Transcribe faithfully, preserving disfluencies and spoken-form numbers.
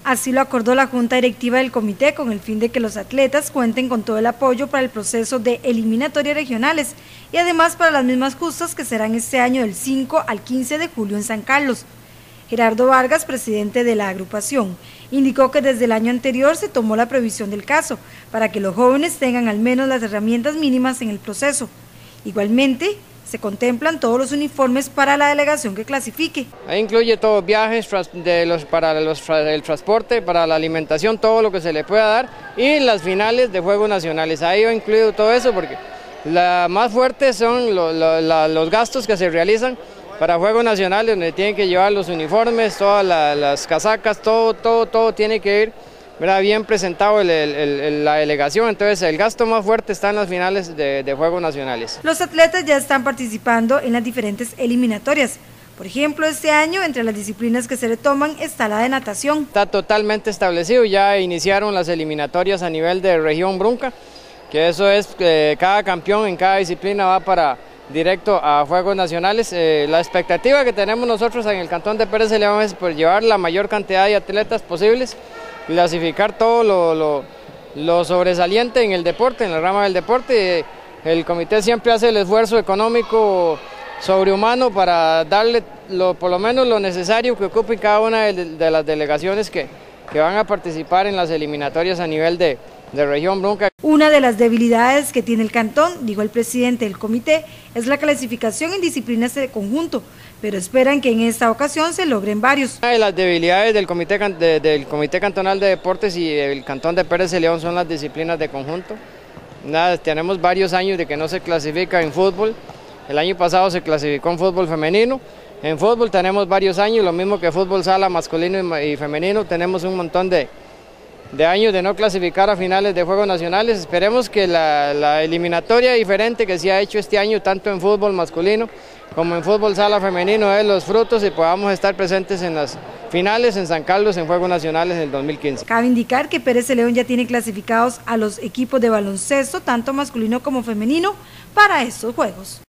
Así lo acordó la Junta Directiva del Comité con el fin de que los atletas cuenten con todo el apoyo para el proceso de eliminatorias regionales y además para las mismas justas que serán este año del cinco al quince de julio en San Carlos. Gerardo Vargas, presidente de la agrupación, indicó que desde el año anterior se tomó la previsión del caso para que los jóvenes tengan al menos las herramientas mínimas en el proceso. Igualmente, se contemplan todos los uniformes para la delegación que clasifique. Ahí incluye todos viajes de los, para los, el transporte, para la alimentación, todo lo que se le pueda dar y las finales de Juegos Nacionales. Ahí he incluido todo eso porque la más fuerte son lo, lo, la, los gastos que se realizan para Juegos Nacionales, donde tienen que llevar los uniformes, todas la, las casacas, todo, todo, todo tiene que ir, ¿verdad?, bien presentado el, el, el, la delegación. Entonces el gasto más fuerte está en las finales de, de Juegos Nacionales. Los atletas ya están participando en las diferentes eliminatorias. Por ejemplo, este año entre las disciplinas que se retoman está la de natación. Está totalmente establecido, ya iniciaron las eliminatorias a nivel de región Brunca, que eso es eh, cada campeón en cada disciplina va para directo a Juegos Nacionales. Eh, la expectativa que tenemos nosotros en el Cantón de Pérez Celedón es por llevar la mayor cantidad de atletas posibles, clasificar todo lo, lo, lo sobresaliente en el deporte, en la rama del deporte. El comité siempre hace el esfuerzo económico sobrehumano para darle lo, por lo menos lo necesario que ocupe cada una de, de las delegaciones que, que van a participar en las eliminatorias a nivel de, de región Brunca. Una de las debilidades que tiene el cantón, dijo el presidente del comité, es la clasificación en disciplinas de conjunto, pero esperan que en esta ocasión se logren varios. Una de las debilidades del comité, de, del comité Cantonal de Deportes y el Cantón de Pérez Celedón son las disciplinas de conjunto. Nada, tenemos varios años de que no se clasifica en fútbol. El año pasado se clasificó en fútbol femenino. En fútbol tenemos varios años, lo mismo que fútbol sala masculino y femenino. Tenemos un montón de, de años de no clasificar a finales de Juegos Nacionales. Esperemos que la, la eliminatoria diferente que se ha hecho este año, tanto en fútbol masculino como en fútbol sala femenino, dé los frutos y podamos estar presentes en las finales en San Carlos en Juegos Nacionales en el dos mil quince. Cabe indicar que Pérez Celedón ya tiene clasificados a los equipos de baloncesto, tanto masculino como femenino, para estos Juegos.